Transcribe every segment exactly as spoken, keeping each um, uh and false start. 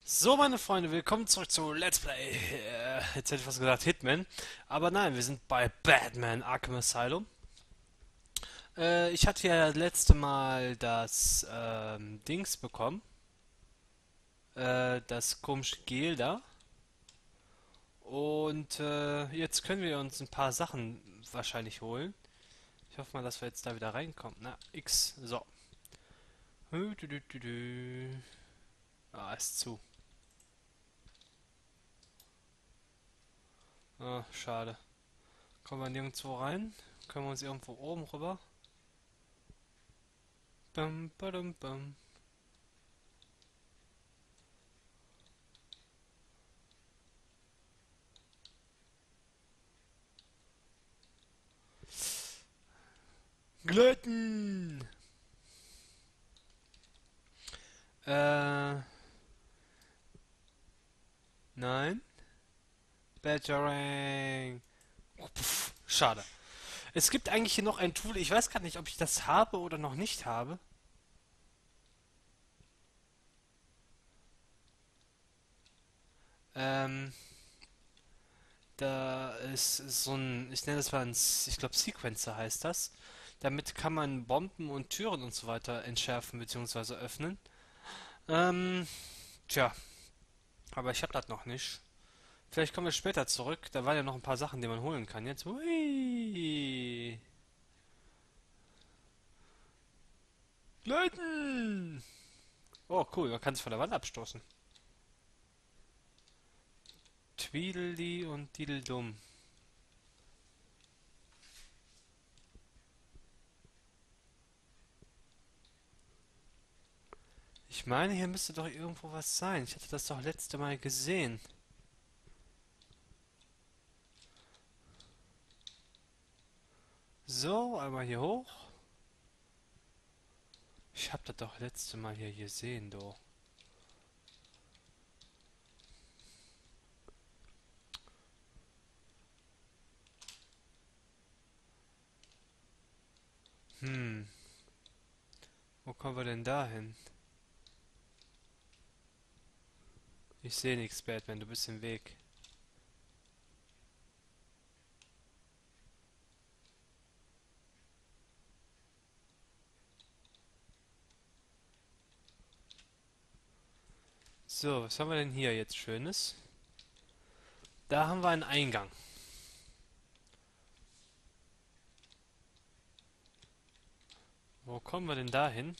So, meine Freunde, willkommen zurück zu Let's Play. Äh, jetzt hätte ich fast gesagt Hitman. Aber nein, wir sind bei Batman Arkham Asylum. Äh, ich hatte ja das letzte Mal das ähm, Dings bekommen. Äh, das komische Gel da. Und äh, jetzt können wir uns ein paar Sachen wahrscheinlich holen. Ich hoffe mal, dass wir jetzt da wieder reinkommen. Na, X. So. Hü, dü, dü, dü, dü. Ah, ist zu. Ah, schade. Kommen wir nirgendwo rein? Können wir uns irgendwo oben rüber? Bam, badum, bam. Gleiten! Äh, nein. Battering. Oh, pff, schade. Es gibt eigentlich hier noch ein Tool. Ich weiß gar nicht, ob ich das habe oder noch nicht habe. Ähm, da ist so ein, ich nenne das mal ein, S- ich glaube Sequencer heißt das. Damit kann man Bomben und Türen und so weiter entschärfen bzw. öffnen. Ähm, tja, aber ich habe das noch nicht. Vielleicht kommen wir später zurück. Da waren ja noch ein paar Sachen, die man holen kann. Jetzt. Hui. Leuten! Oh, cool, man kann sich von der Wand abstoßen. Tweedledee und Diddledum. Ich meine, hier müsste doch irgendwo was sein. Ich hatte das doch letzte Mal gesehen. So, einmal hier hoch. Ich hab das doch letzte Mal hier gesehen, do. Hm, wo kommen wir denn da hin? Ich sehe nichts, Batman, du bist im Weg. So, was haben wir denn hier jetzt Schönes? Da haben wir einen Eingang. Wo kommen wir denn da hin?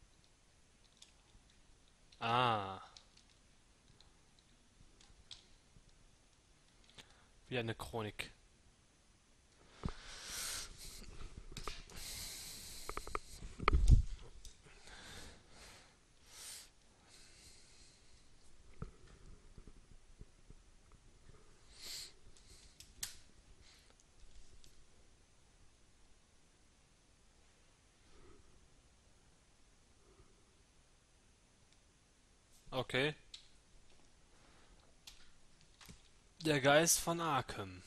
Ah, wieder eine Chronik. Okay. Der Geist von Arkham.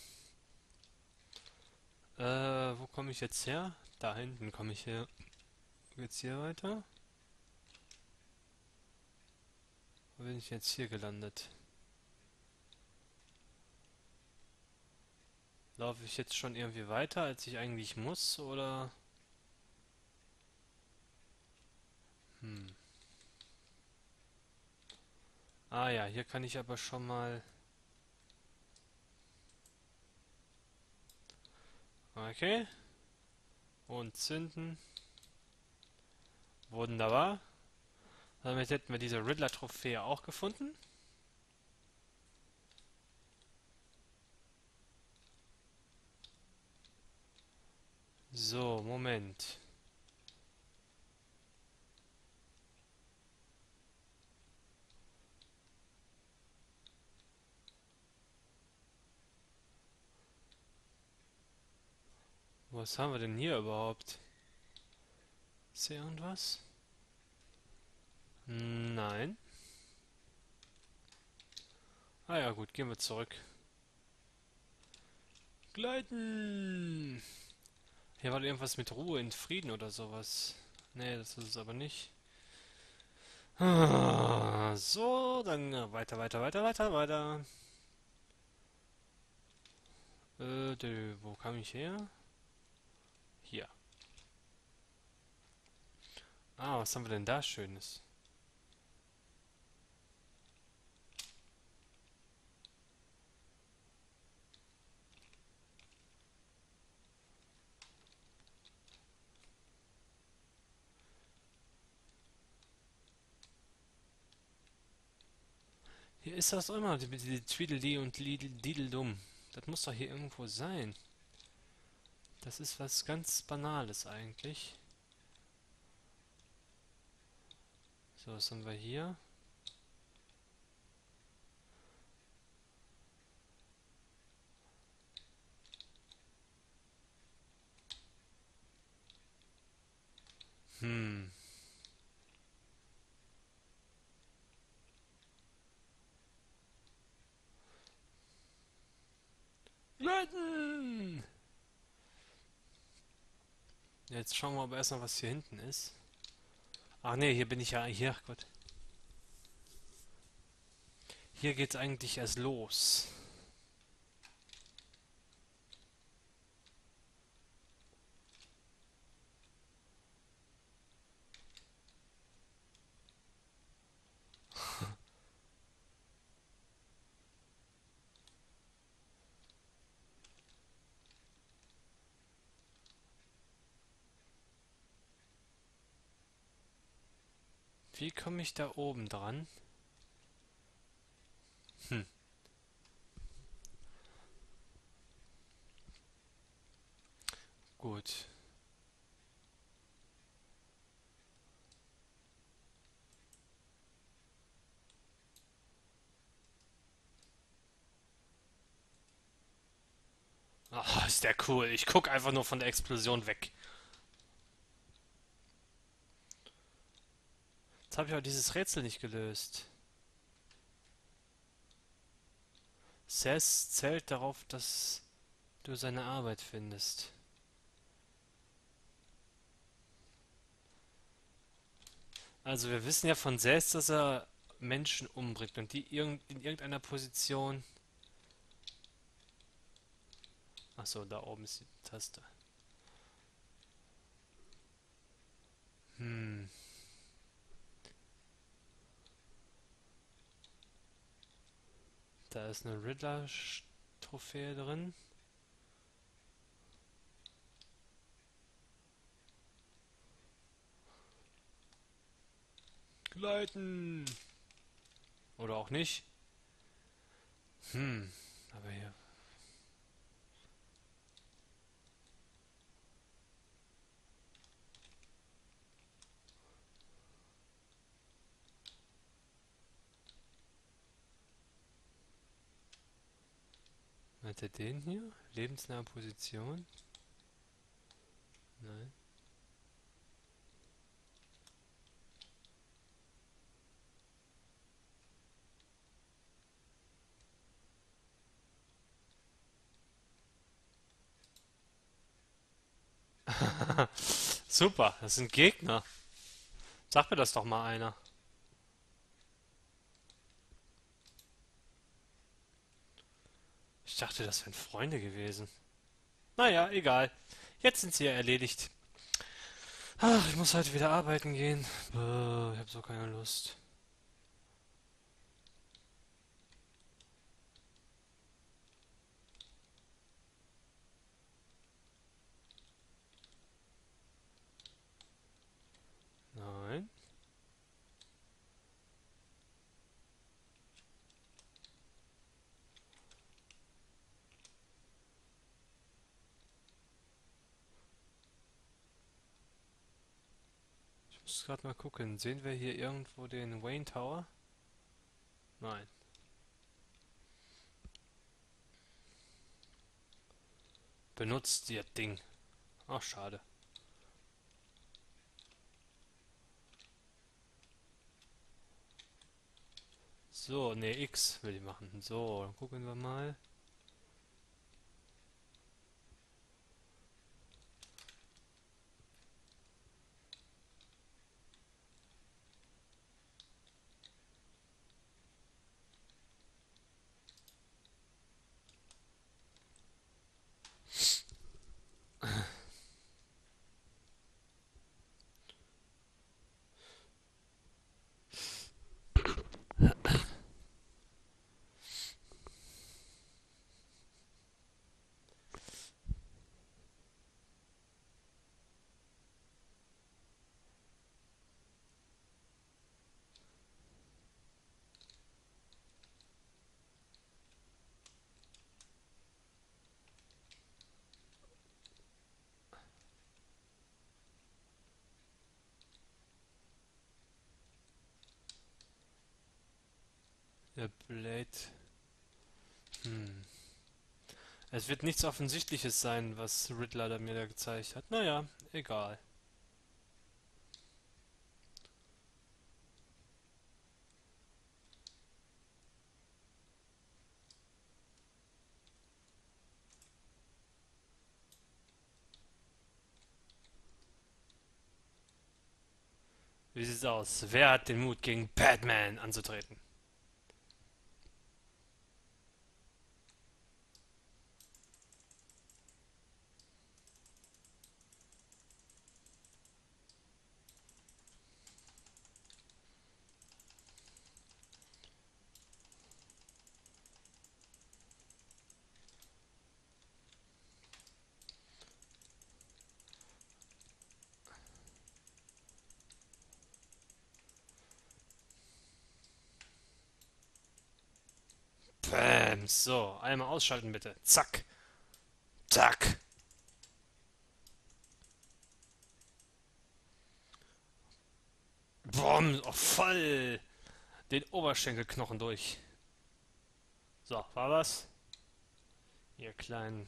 Äh, wo komme ich jetzt her? Da hinten komme ich her. Geht's hier weiter? Wo bin ich jetzt hier gelandet? Laufe ich jetzt schon irgendwie weiter, als ich eigentlich muss, oder? Hm. Ah ja, hier kann ich aber schon mal... Okay. Und zünden. Wunderbar. Damit hätten wir diese Riddler-Trophäe auch gefunden. So, Moment. Was haben wir denn hier überhaupt? Ist hier irgendwas? Nein. Ah ja, gut, gehen wir zurück. Gleiten! Hier war irgendwas mit Ruhe in Frieden oder sowas. Nee, das ist es aber nicht. Ah, so, dann äh, weiter, weiter, weiter, weiter, weiter. Äh, dö, wo kam ich her? Hier. Ah, was haben wir denn da Schönes? Hier ist das immer, die, die Tweedledee und Dideldum. Das muss doch hier irgendwo sein. Das ist was ganz Banales eigentlich. So, was haben wir hier? Hm. Leuten! Jetzt schauen wir aber erstmal, was hier hinten ist. Ach nee, hier bin ich ja. Hier, ach Gott. Hier geht's eigentlich erst los. Wie komme ich da oben dran? Hm, gut. Ach, ist der cool. Ich guck einfach nur von der Explosion weg. Jetzt habe ich aber dieses Rätsel nicht gelöst. Seth zählt darauf, dass du seine Arbeit findest. Also wir wissen ja von Seth, dass er Menschen umbringt und die irgend in irgendeiner Position. Achso, da oben ist die Taste. Hm, da ist eine Riddler-Trophäe drin. Gleiten! Oder auch nicht. Hm, aber hier. Hat er den hier? Lebensnahe Position? Nein. Super, das sind Gegner. Sag mir das doch mal einer. Ich dachte, das wären Freunde gewesen. Naja, egal. Jetzt sind sie ja erledigt. Ach, ich muss heute wieder arbeiten gehen. Bäh, ich habe so keine Lust. Nein. Ich muss gerade mal gucken. Sehen wir hier irgendwo den Wayne Tower? Nein. Benutzt ihr Ding. Ach, schade. So, ne, X will ich machen. So, dann gucken wir mal. Der Blade. Hm. Es wird nichts Offensichtliches sein, was Riddler da mir da gezeigt hat. Naja, egal. Wie sieht's aus? Wer hat den Mut, gegen Batman anzutreten? Bäm. So, einmal ausschalten bitte. Zack. Zack. Boom. Oh, voll. Den Oberschenkelknochen durch. So, war was? Ihr kleinen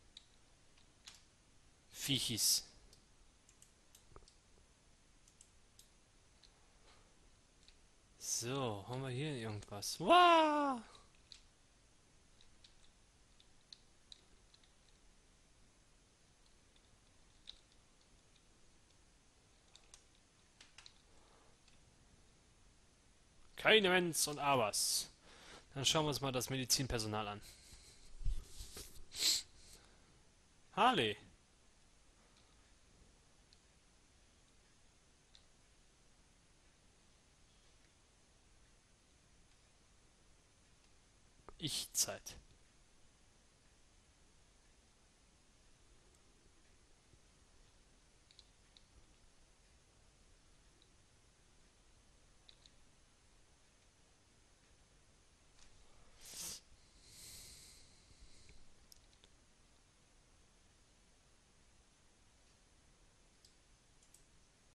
Viechis. So, haben wir hier irgendwas? Wow! Keine Wenns und Abers. Dann schauen wir uns mal das Medizinpersonal an. Harley. Ich-Zeit.